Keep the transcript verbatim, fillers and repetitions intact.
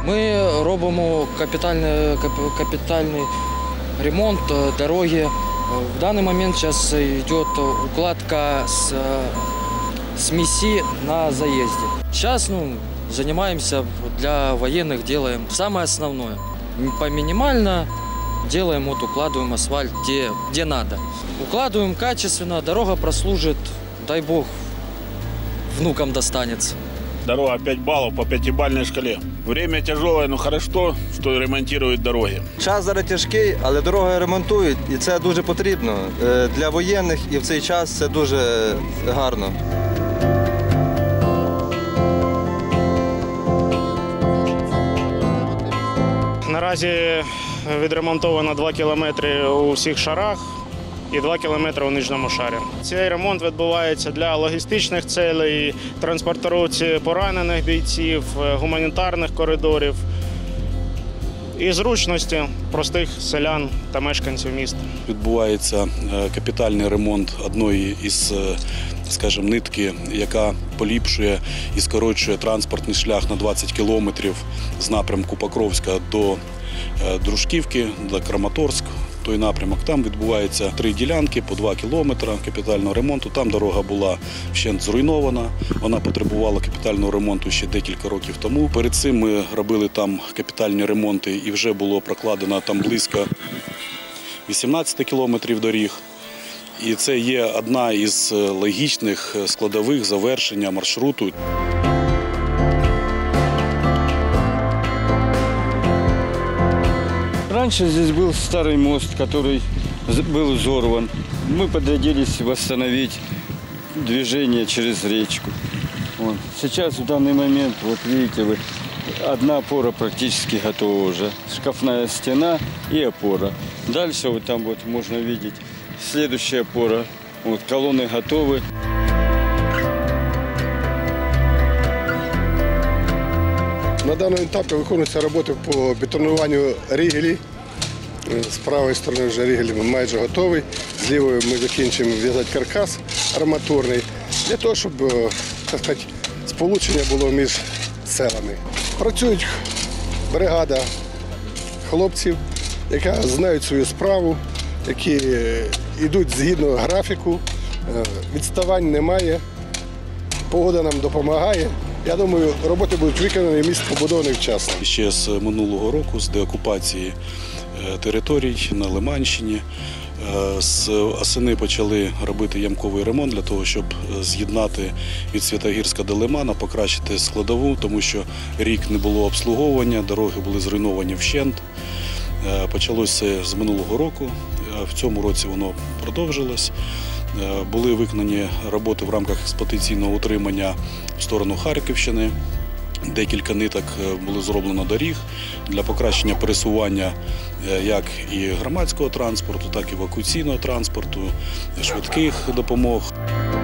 Ми робимо капітальний, капітальний ремонт дороги. В данный момент сейчас идет укладка с смеси на заезде. Сейчас ну, занимаемся для военных, делаем самое основное. По минимально делаем, вот, укладываем асфальт где, где надо. Укладываем качественно, дорога прослужит, дай бог, внукам достанется. Дорога пять баллов по пятибалльной шкале. Время тяжелое, но хорошо, що ремонтують дороги. Час зараз тяжкий, але дороги ремонтують, і це дуже потрібно. Для воєнних і в цей час це дуже гарно. Наразі відремонтовано два кілометри у всіх шарах і два кілометри у нижньому шарі. Цей ремонт відбувається для логістичних цілей, транспортировки поранених бійців, гуманітарних коридорів і зручності простих селян та мешканців міста. Відбувається капітальний ремонт одної із, скажімо, нитки, яка поліпшує і скорочує транспортний шлях на двадцять кілометрів з напрямку Покровська до Дружківки, до Краматорська. Той напрямок. Там відбуваються три ділянки по два кілометри капітального ремонту. Там дорога була вщент зруйнована, вона потребувала капітального ремонту ще декілька років тому. Перед цим ми робили там капітальні ремонти і вже було прокладено там близько вісімнадцять кілометрів доріг. І це є одна із логічних складових завершення маршруту. Раньше здесь был старый мост, который был взорван. Мы подрядились восстановить движение через речку. Вот. Сейчас в данный момент, вот видите вы, одна опора практически готова уже. Шкафная стена и опора. Дальше вот там вот можно видеть следующая опора. Вот колонны готовы. На даному етапі виконуються роботи по бетонуванню ригелі. З правої сторони вже ригель майже готовий. З лівої ми закінчимо в'язати каркас арматурний, для того, щоб, так сказати, сполучення було між селами. Працюють бригада хлопців, які знають свою справу, які йдуть згідно графіку, відставань немає, погода нам допомагає. Я думаю, роботи будуть виконані, міст побудований вчасно. Ще з минулого року, з деокупації територій на Лиманщині, з осени почали робити ямковий ремонт для того, щоб з'єднати від Святогірська до Лимана, покращити складову, тому що рік не було обслуговування, дороги були зруйновані вщент. Почалося з минулого року, в цьому році воно продовжилось. Були виконані роботи в рамках експлуатаційного утримання в сторону Харківщини. Декілька ниток було зроблено доріг для покращення пересування як і громадського транспорту, так і евакуаційного транспорту, швидких допомог.